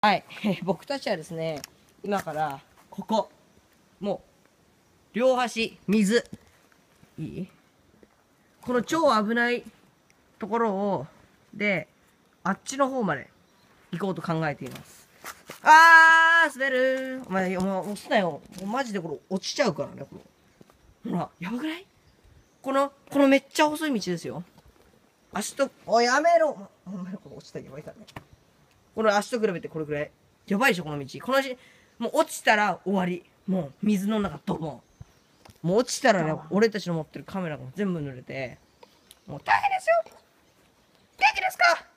はい。僕たちはですね、今から、ここ、もう、両端、水。いい？この超危ないところを、で、あっちの方まで行こうと考えています。滑る。お前、押すなよ。もうマジでこれ落ちちゃうからね、これ。ほら、やばくない？このめっちゃ細い道ですよ。やめろ。お前これ落ちたらやばいからね。この足と比べてこれくらい。やばいでしょ、この道。もう落ちたら終わり。もう水の中ドボン。もう落ちたらね、俺たちの持ってるカメラが全部濡れて、もう大変ですよ。元気ですか？